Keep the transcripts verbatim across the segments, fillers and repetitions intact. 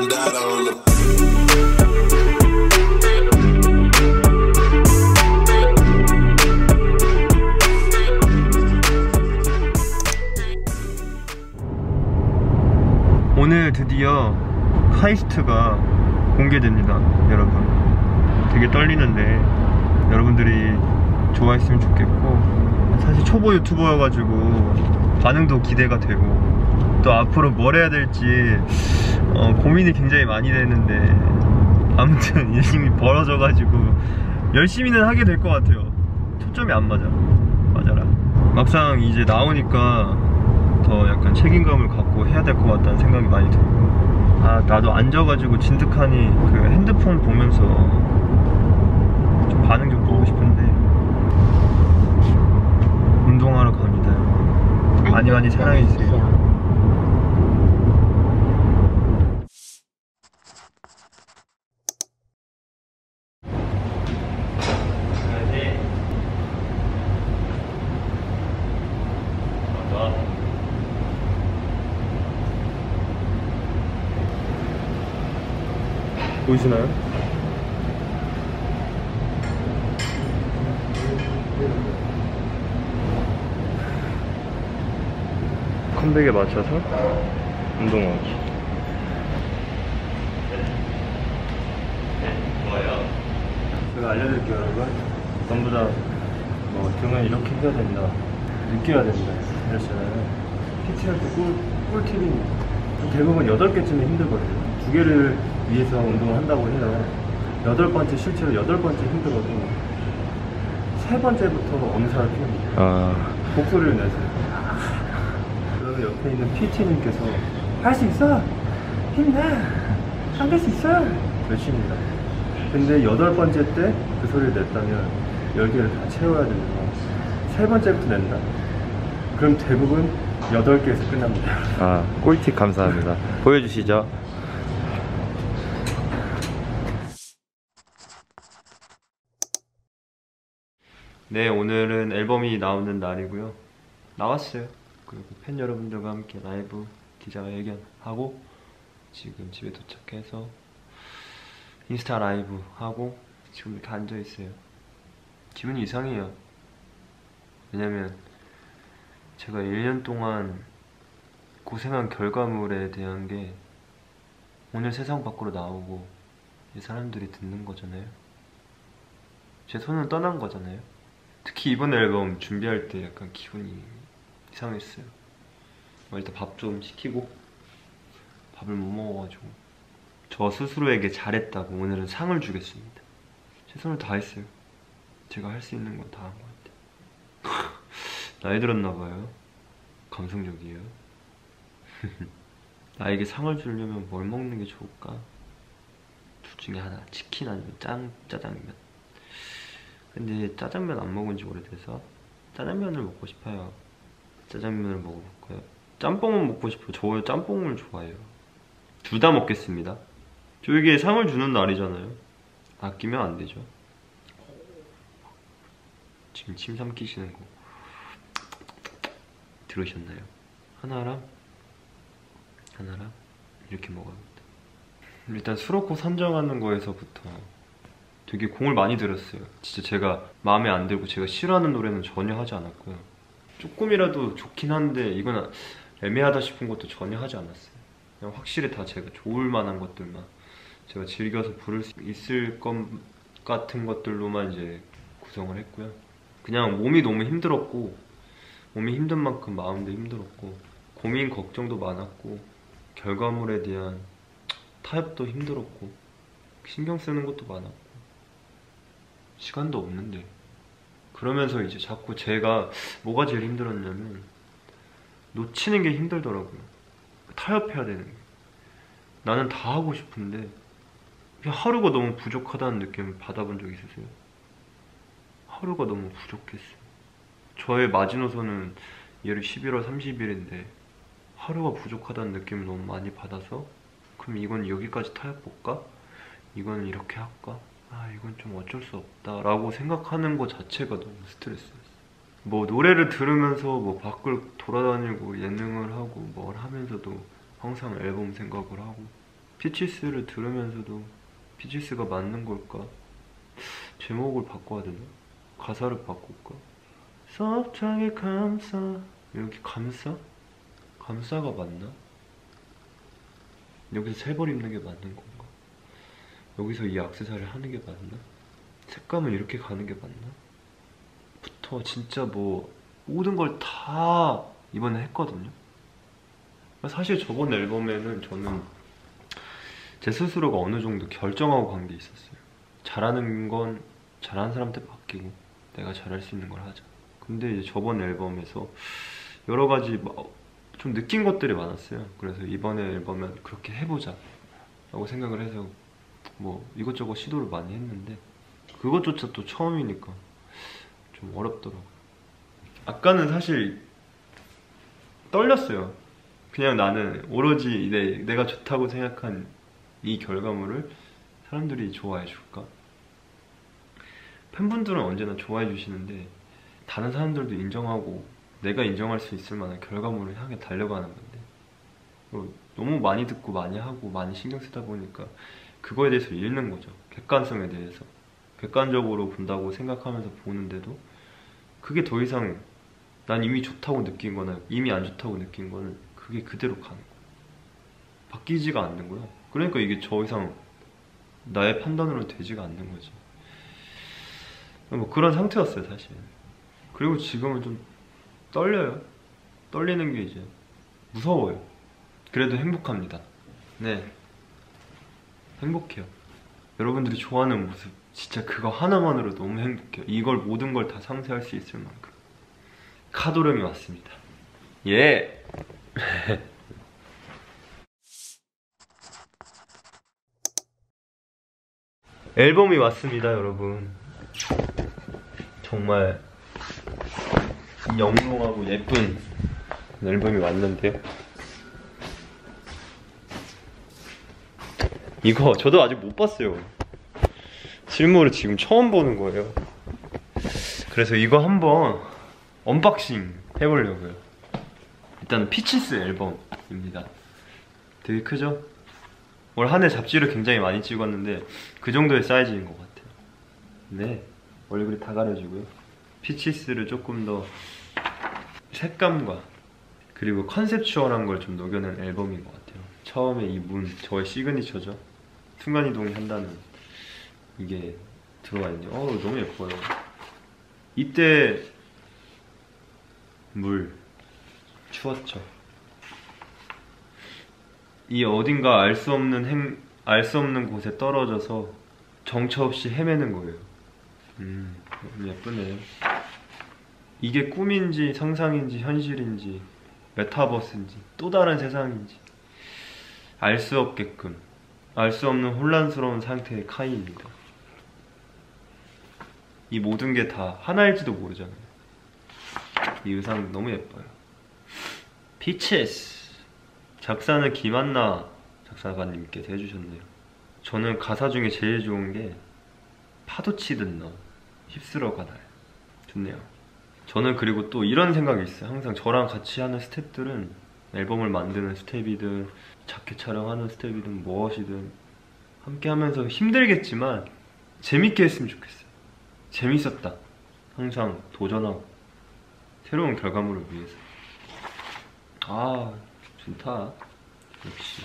오늘 드디어 카이스트가 공개됩니다, 여러분. 되게 떨리는데 여러분들이 좋아했으면 좋겠고, 사실 초보 유튜버여가지고 반응도 기대가 되고, 또 앞으로 뭘 해야 될지 어, 고민이 굉장히 많이 되는데, 아무튼 열심히 벌어져가지고 열심히는 하게 될 것 같아요. 초점이 안 맞아. 맞아라. 막상 이제 나오니까 더 약간 책임감을 갖고 해야 될 것 같다는 생각이 많이 들고, 아 나도 앉아가지고 진득하니 그 핸드폰 보면서 좀 반응 좀 보고 싶은데, 운동하러 갑니다. 많이 많이 사랑해주세요. 보이시나요? 컴백에 맞춰서 운동하기. 네, 좋아요. 제가 알려드릴게요, 여러분. 전부 다 뭐 등을 이렇게 해야 된다, 느껴야 된다 이랬잖아요. 피티할 때 꿀, 꿀팁이 대부분 여덟 개쯤에 힘들거든요. 두 개를 위해서 운동을 한다고 해요. 여덟 번째, 실제로 여덟 번째 힘들어도 세 번째부터 엄살을 피웁니다. 아... 목소리를 내세요. 그러면 옆에 있는 피티님께서 할 수 있어! 힘내! 할 수 있어! 몇십니다. 근데 여덟 번째 때 그 소리를 냈다면 열 개를 다 채워야 되면 세 번째부터 낸다. 그럼 대부분 여덟 개에서 끝납니다. 아, 꿀팁 감사합니다. 보여주시죠. 네, 오늘은 앨범이 나오는 날이고요. 나왔어요. 그리고 팬 여러분들과 함께 라이브 기자회견하고 지금 집에 도착해서 인스타 라이브 하고 지금 이렇게 앉아있어요. 기분이 이상해요. 왜냐면 제가 일 년 동안 고생한 결과물에 대한 게 오늘 세상 밖으로 나오고 이 사람들이 듣는 거잖아요. 제 손은 떠난 거잖아요. 특히 이번 앨범 준비할 때 약간 기분이 이상했어요. 일단 밥 좀 시키고, 밥을 못 먹어가지고 저 스스로에게 잘했다고 오늘은 상을 주겠습니다. 최선을 다했어요. 제가 할 수 있는 건 다 한 것 같아요. 나이 들었나봐요. 감성적이에요. 나에게 상을 주려면 뭘 먹는 게 좋을까? 둘 중에 하나, 치킨 아니면 짱 짜장면. 근데 짜장면 안 먹은 지 오래돼서 짜장면을 먹고 싶어요. 짜장면을 먹어볼까요? 짬뽕은 먹고 싶어요. 저 짬뽕을 좋아해요. 둘 다 먹겠습니다. 저에게 상을 주는 날이잖아요. 아끼면 안 되죠. 지금 침 삼키시는 거 들으셨나요? 하나랑 하나랑 이렇게 먹어야겠다. 일단 수록곡 선정하는 거에서부터 되게 공을 많이 들였어요. 진짜 제가 마음에 안 들고 제가 싫어하는 노래는 전혀 하지 않았고요. 조금이라도 좋긴 한데 이건 애매하다 싶은 것도 전혀 하지 않았어요. 그냥 확실히 다 제가 좋을 만한 것들만, 제가 즐겨서 부를 수 있을 것 같은 것들로만 이제 구성을 했고요. 그냥 몸이 너무 힘들었고, 몸이 힘든 만큼 마음도 힘들었고, 고민 걱정도 많았고, 결과물에 대한 타협도 힘들었고, 신경 쓰는 것도 많았고, 시간도 없는데. 그러면서 이제 자꾸 제가 뭐가 제일 힘들었냐면 놓치는 게 힘들더라고요. 타협해야 되는 게. 나는 다 하고 싶은데 하루가 너무 부족하다는 느낌을 받아본 적 있으세요? 하루가 너무 부족했어요. 저의 마지노선은 예를 십일월 삼십일인데 하루가 부족하다는 느낌을 너무 많이 받아서, 그럼 이건 여기까지 타협볼까? 이건 이렇게 할까? 아 이건 좀 어쩔 수 없다 라고 생각하는 것 자체가 너무 스트레스였어요. 뭐 노래를 들으면서 뭐 밖을 돌아다니고 예능을 하고 뭘 하면서도 항상 앨범 생각을 하고, 피치스를 들으면서도 피치스가 맞는 걸까? 제목을 바꿔야 되나? 가사를 바꿀까? 섭창에 감싸, 이렇게 감싸? 감싸가 맞나? 여기서 세 벌 입는 게 맞는 건가? 여기서 이 액세서리를 하는 게 맞나? 색감은 이렇게 가는 게 맞나? 부터 진짜 뭐 모든 걸 다 이번에 했거든요. 사실 저번 앨범에는 저는 제 스스로가 어느 정도 결정하고 간 게 있었어요. 잘하는 건 잘하는 사람한테 맡기고 내가 잘할 수 있는 걸 하자. 근데 이제 저번 앨범에서 여러 가지 좀 느낀 것들이 많았어요. 그래서 이번에 앨범은 그렇게 해보자 라고 생각을 해서 뭐 이것저것 시도를 많이 했는데 그것조차 또 처음이니까 좀 어렵더라고요. 아까는 사실 떨렸어요. 그냥 나는 오로지 내, 내가 좋다고 생각한 이 결과물을 사람들이 좋아해 줄까? 팬분들은 언제나 좋아해 주시는데 다른 사람들도 인정하고 내가 인정할 수 있을 만한 결과물을 향해 달려가는 건데 너무 많이 듣고 많이 하고 많이 신경 쓰다 보니까 그거에 대해서 잃는 거죠. 객관성에 대해서 객관적으로 본다고 생각하면서 보는데도 그게 더 이상 난 이미 좋다고 느낀 거나 이미 안 좋다고 느낀 거는 그게 그대로 가는 거야. 바뀌지가 않는 거야. 그러니까 이게 더 이상 나의 판단으로 되지가 않는 거지. 뭐 그런 상태였어요 사실. 그리고 지금은 좀 떨려요. 떨리는 게 이제 무서워요. 그래도 행복합니다. 네, 행복해요. 여러분들이 좋아하는 모습 진짜 그거 하나만으로 너무 행복해요. 이걸 모든 걸 다 상쇄할 수 있을 만큼. 카도령이 왔습니다. 예. 앨범이 왔습니다 여러분. 정말 영롱하고 예쁜 앨범이 왔는데요. 이거 저도 아직 못 봤어요. 실물을 지금 처음 보는 거예요. 그래서 이거 한번 언박싱 해보려고요. 일단 피치스 앨범입니다. 되게 크죠? 올 한 해 잡지를 굉장히 많이 찍었는데 그 정도의 사이즈인 것 같아요. 네, 얼굴이 다 가려지고요. 피치스를 조금 더 색감과 그리고 컨셉추얼한 걸 좀 녹여낸 앨범인 것 같아요. 처음에 이 문, 저의 시그니처죠. 순간이동이 한다는 이게 들어가 있는데 어 너무 예뻐요. 이때 물 추웠죠. 이 어딘가 알 수 없는 행, 알 수 없는 곳에 떨어져서 정처 없이 헤매는 거예요. 음, 너무 예쁘네요. 이게 꿈인지 상상인지 현실인지 메타버스인지 또 다른 세상인지 알 수 없게끔 알 수 없는 혼란스러운 상태의 카이입니다. 이 모든 게 다 하나일지도 모르잖아요. 이 의상 너무 예뻐요. 피치스 작사는 김한나 작사가님께서 해주셨네요. 저는 가사 중에 제일 좋은 게 파도치듯 너 휩쓸어 가날. 좋네요. 저는 그리고 또 이런 생각이 있어요. 항상 저랑 같이 하는 스태프들은 앨범을 만드는 스텝이든 자켓 촬영하는 스텝이든 무엇이든 함께 하면서 힘들겠지만 재밌게 했으면 좋겠어요. 재밌었다. 항상 도전하고 새로운 결과물을 위해서. 아 좋다. 역시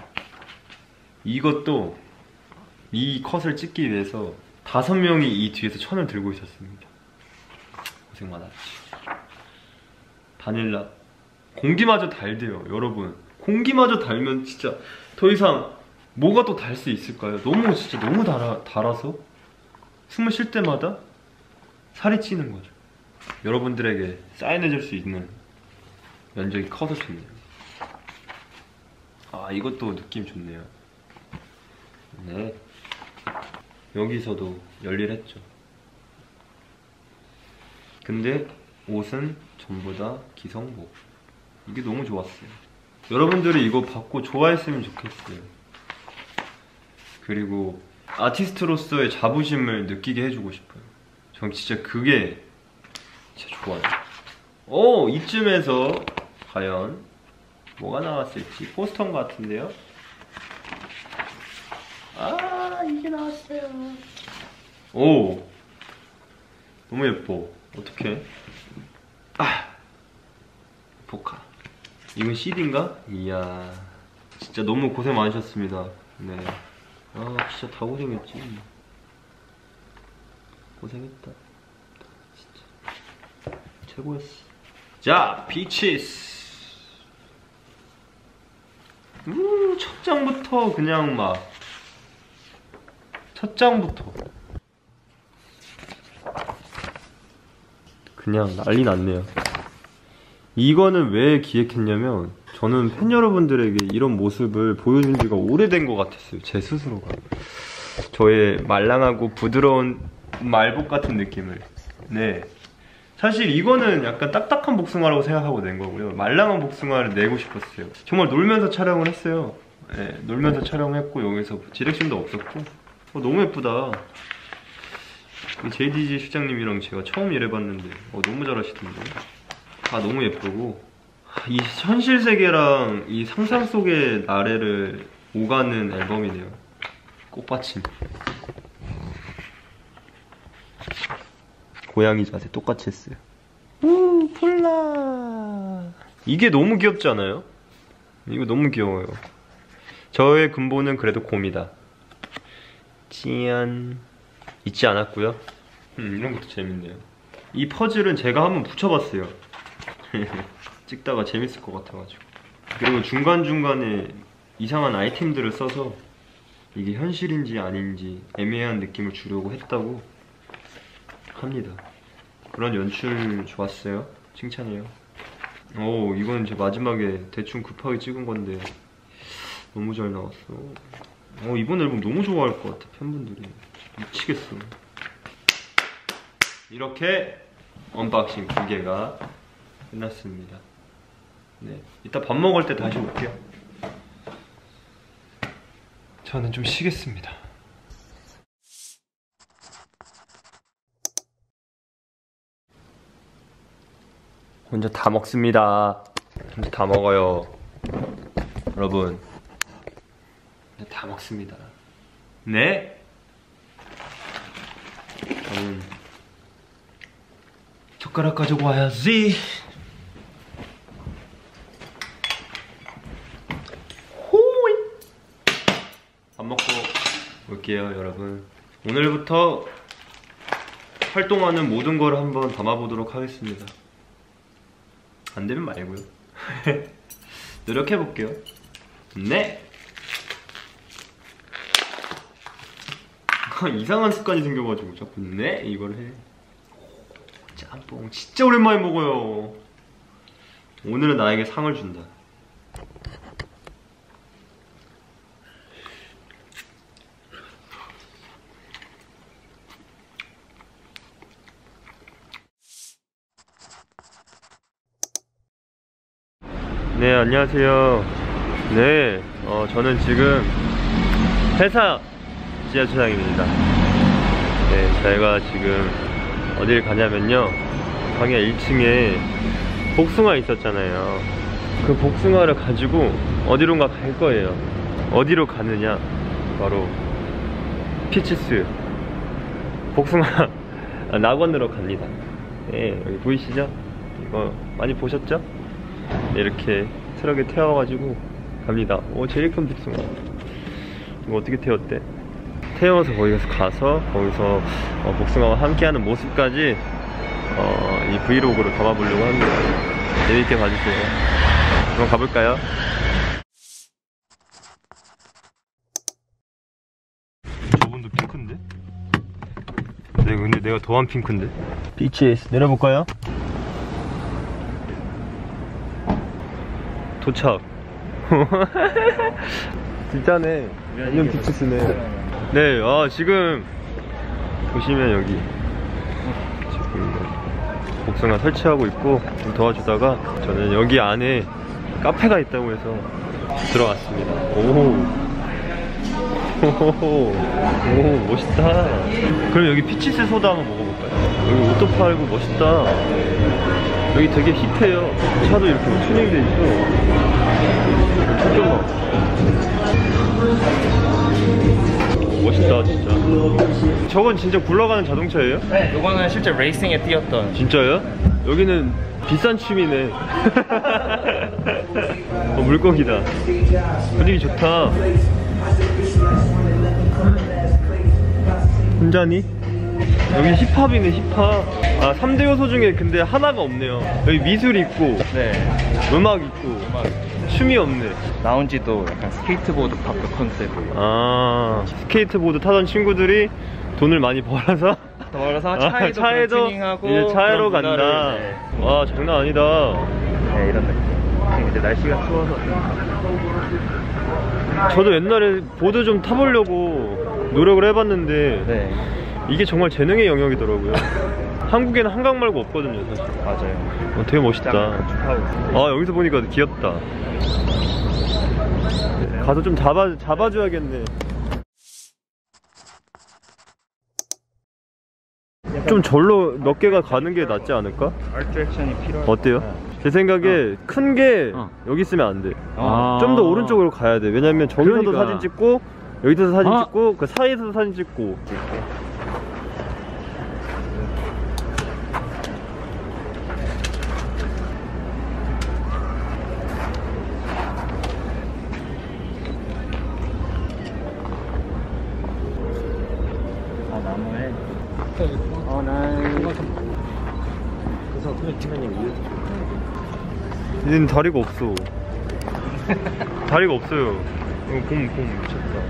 이것도 이 컷을 찍기 위해서 다섯 명이 이 뒤에서 천을 들고 있었습니다. 고생 많았지. 바닐라 공기마저 달대요 여러분. 공기마저 달면 진짜 더 이상 뭐가 또 달 수 있을까요? 너무 진짜 너무 달아, 달아서 숨을 쉴 때마다 살이 찌는 거죠. 여러분들에게 사인해줄 수 있는 면적이 커서 좋네요. 아 이것도 느낌 좋네요. 네, 여기서도 열일했죠. 근데 옷은 전부 다 기성복. 이게 너무 좋았어요. 여러분들이 이거 받고 좋아했으면 좋겠어요. 그리고 아티스트로서의 자부심을 느끼게 해주고 싶어요. 전 진짜 그게 진짜 좋아요. 오, 이쯤에서 과연 뭐가 나왔을지 포스터인 것 같은데요? 아, 이게 나왔어요. 오, 너무 예뻐. 어떡해. 아, 포카. 이건 씨디인가? 이야, 진짜 너무 고생 많으셨습니다. 네. 아, 진짜 다 고생했지. 고생했다. 진짜 최고였어. 자, 피치스. 우, 첫 장부터 그냥 막 첫 장부터 그냥 난리 났네요. 이거는 왜 기획했냐면 저는 팬 여러분들에게 이런 모습을 보여준 지가 오래된 것 같았어요. 제 스스로가 저의 말랑하고 부드러운 말복 같은 느낌을. 네, 사실 이거는 약간 딱딱한 복숭아라고 생각하고 낸 거고요. 말랑한 복숭아를 내고 싶었어요. 정말 놀면서 촬영을 했어요. 네, 놀면서 촬영했고 여기서 디렉션도 없었고. 어, 너무 예쁘다. 제이디지 실장님이랑 제가 처음 일해봤는데 어, 너무 잘하시던데. 아, 너무 예쁘고 이 현실 세계랑 이 상상 속의 나래를 오가는 앨범이네요. 꽃받침. 고양이 자세 똑같이 했어요. 우, 폴라. 이게 너무 귀엽지 않아요? 이거 너무 귀여워요. 저의 근본은 그래도 곰이다. 찌안. 잊지 않았고요. 음, 이런 것도 재밌네요. 이 퍼즐은 제가 한번 붙여봤어요. 찍다가 재밌을 것 같아가지고. 그리고 중간중간에 이상한 아이템들을 써서 이게 현실인지 아닌지 애매한 느낌을 주려고 했다고 합니다. 그런 연출 좋았어요. 칭찬해요. 오, 이건 제 마지막에 대충 급하게 찍은 건데 너무 잘 나왔어. 어, 이번 앨범 너무 좋아할 것 같아. 팬분들이 미치겠어. 이렇게 언박싱 두 개가 끝났습니다. 네, 이따 밥 먹을 때 다시 올게요. 저는 좀 쉬겠습니다. 혼자 다 먹습니다. 혼자 다 먹어요. 여러분, 다 먹습니다. 네? 저는 젓가락 가지고 와야지. 호이. 밥 먹고 올게요, 여러분. 오늘부터 활동하는 모든 걸 한번 담아보도록 하겠습니다. 안 되면 말고요. 노력해볼게요. 네! 이상한 습관이 생겨가지고 자꾸 네? 이걸 해. 짬뽕 진짜 오랜만에 먹어요. 오늘은 나에게 상을 준다. 네, 안녕하세요. 네, 어, 저는 지금 회사 지하주차장입니다. 네, 저희가 지금 어딜 가냐면요, 방에 일 층에 복숭아 있었잖아요. 그 복숭아를 가지고 어디론가 갈 거예요. 어디로 가느냐, 바로 피치스 복숭아 낙원으로 갑니다. 네, 여기 보이시죠? 이거 많이 보셨죠? 네, 이렇게 트럭에 태워가지고 갑니다. 오, 제일 큰 복숭아. 이거 어떻게 태웠대? 태워서 거기서 가서 거기서 어, 복숭아와 함께하는 모습까지 어, 이 브이로그로 담아보려고 합니다. 재밌게 봐주세요. 그럼 가볼까요? 저분도 핑크인데? 네, 근데 내가 더한 핑크인데? 비치에스 내려볼까요? 도착. 진짜네. 완전 비치스네. 네, 아, 지금 보시면 여기 지금 복숭아 설치하고 있고 좀 도와주다가 저는 여기 안에 카페가 있다고 해서 들어왔습니다. 오, 오호호. 오, 멋있다. 그럼 여기 피치스 소다 한번 먹어볼까요? 여기 옷도 팔고 멋있다. 여기 되게 힙해요. 차도 이렇게 튜닝돼 있어. 잠깐만. 멋있다 진짜. 저건 진짜 굴러가는 자동차예요? 네, 이거는 실제 레이싱에 띄었던. 진짜요? 여기는 비싼 취미네. 어, 물고기다. 분위기 좋다. 혼자니? 여기 힙합이네 힙합. 아 삼 대 요소 중에 근데 하나가 없네요. 여기 미술 있고 네. 음악 있고 음악. 춤이 없네. 나온 지도 약간 스케이트보드 파크 컨셉. 아 스케이트보드 타던 친구들이 돈을 많이 벌어서 더불어서 아, 차에도 차에도 튜닝하고 이제 차로 그런 간다. 문화를, 네. 와 장난 아니다. 네, 이런 느낌. 이제 날씨가 추워서. 저도 옛날에 보드 좀 타보려고 노력을 해봤는데 네, 이게 정말 재능의 영역이더라고요. 한국에는 한강 말고 없거든요 사실. 맞아요. 어, 되게 멋있다. 축하하고. 아 여기서 보니까 귀엽다. 가서 좀 잡아, 잡아줘야겠네. 좀 절로 몇 개가 가는 게 낫지 않을까? 알트랙션이 필요해. 어때요? 제 생각에 큰 게 어. 여기 있으면 안 돼. 아. 좀 더 오른쪽으로 가야 돼. 왜냐면 저기서도 그러니까. 사진 찍고 여기서도 사진 아. 찍고 그 사이에서도 사진 찍고. 아, 나무에. 어, 난. 얘는 다리가 없어. 다리가 없어요. 이거 봄, 봄 미쳤다.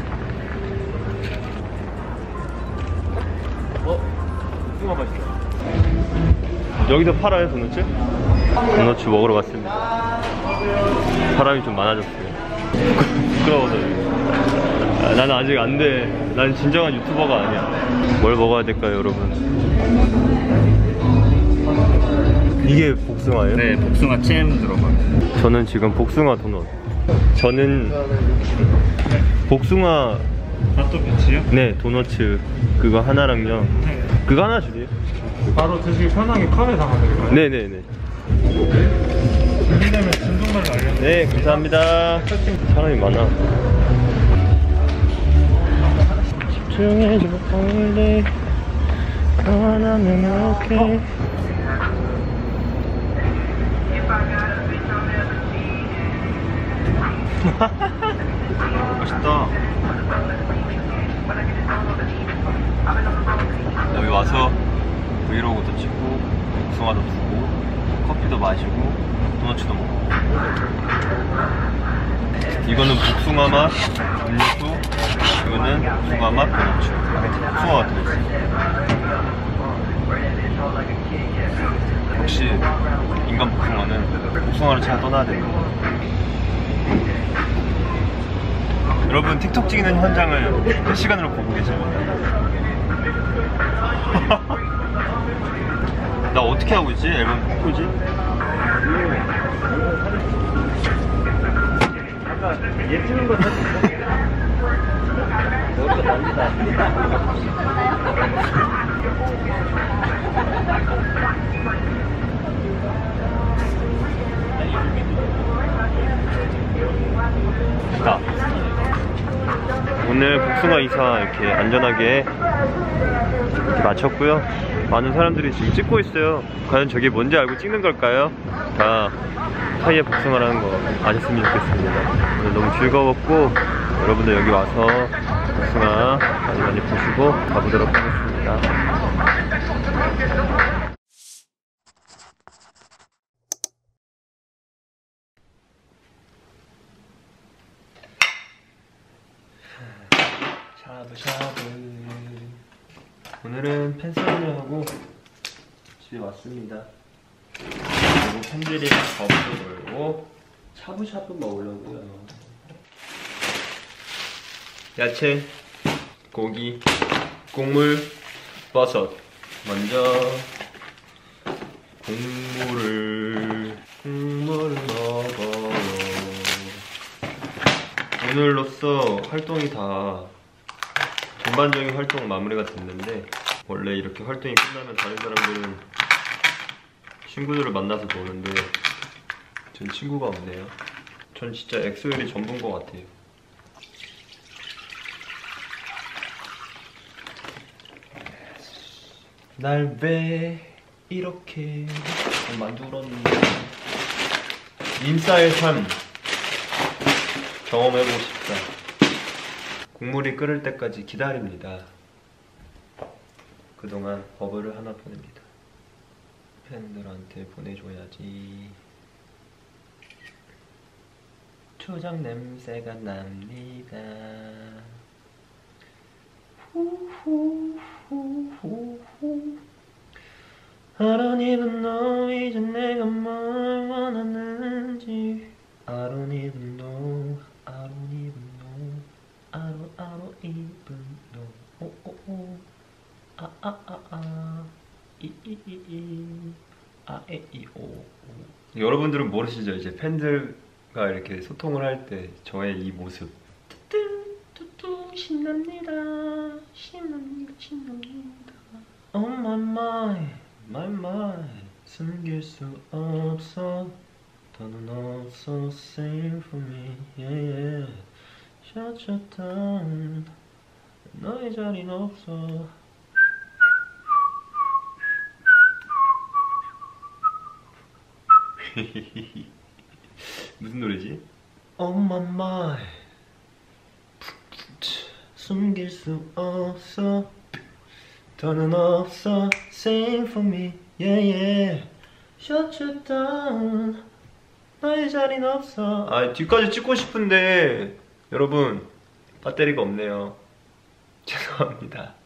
어? 숭어 맛있다. 여기서 팔아요, 도넛츠? 도넛츠 먹으러 왔습니다. 사람이 좀 많아졌어요. 부끄러워서. 아, 나는 아직 안 돼. 난 진정한 유튜버가 아니야. 뭘 먹어야 될까요, 여러분? 이게 복숭아예요? 네, 복숭아 잼 들어가요. 저는 지금 복숭아 도넛. 저는 복숭아 핫도 배치요? 네 도넛츠 그거 하나랑요. 그거 하나 주세요. 바로 드시기 편하게 컵에 담아드릴까요? 네네네. 준비되면 진동말로 알려드릴게요. 네 감사합니다. 사람이 많아. 집중해줘 원래 원하면 오케이. 맛있다. 여기 와서 브이로그도 찍고 복숭아도 부고 커피도 마시고 도넛도 먹고. 이거는 복숭아 맛 음료수, 이거는 복숭아 맛 도넛. 복숭아가 들어있어요. 역시 인간 복숭아는 복숭아를 잘 떠나야 됩니다. 여러분 틱톡 찍는 현장을 실시간으로 보고 계십니다. 나 어떻게 하고 있지? 앨범 포즈? 얘 찍는 거 사진. 머리가 난리다. 자, 오늘 복숭아 이사 이렇게 안전하게 이렇게 마쳤고요. 많은 사람들이 지금 찍고 있어요. 과연 저게 뭔지 알고 찍는 걸까요? 다 사이에 복숭아라는 거 아셨으면 좋겠습니다. 오늘 너무 즐거웠고 여러분들 여기 와서 복숭아 많이 많이 보시고 가보도록 하겠습니다. 샤브샤브. 오늘은 팬사인회하고 집에 왔습니다. 그리고 팬들이 밥도 걸고 샤브샤브 먹으려고요. 야채, 고기, 국물, 버섯. 먼저 국물을 국물을 먹어요. 오늘로써 활동이 다 전반적인 활동 마무리가 됐는데, 원래 이렇게 활동이 끝나면 다른 사람들은 친구들을 만나서 노는데 전 친구가 없네요. 전 진짜 엑소엘이 전부인 것 같아요. 날 왜 이렇게 만들었는데. 인싸의 삶 경험해보고 싶다. 국물이 끓을 때까지 기다립니다. 그동안 버블을 하나 보냅니다. 팬들한테 보내줘야지. 초장 냄새가 납니다. 후후후후후. I don't even know 이제 내가 뭘 원하는지. I don't even know. I don't even know. I don't, I don't even know. 오, 오, 오. 아, 아, 아, 아. 이, 이, 이, 이. 아, 에, 이, 오, 오. 여러분들은 모르시죠? 이제 팬들과 이렇게 소통을 할 때 저의 이 모습. 뚜뚜, 뚜뚜, 신납니다. 신납니다. 신납니다. Oh my mind, my mind. 숨길 수 없어. 더는 없어. Sing for me, yeah, yeah. Shut your down. 너의 자리는 없어. 무슨 노래지? On my mind. 숨길 수 없어. 더는 없어. Sing for me, yeah, yeah. Shut you down. 너의 자리는 없어. 아, 뒤까지 찍고 싶은데 여러분 배터리가 없네요. 죄송합니다.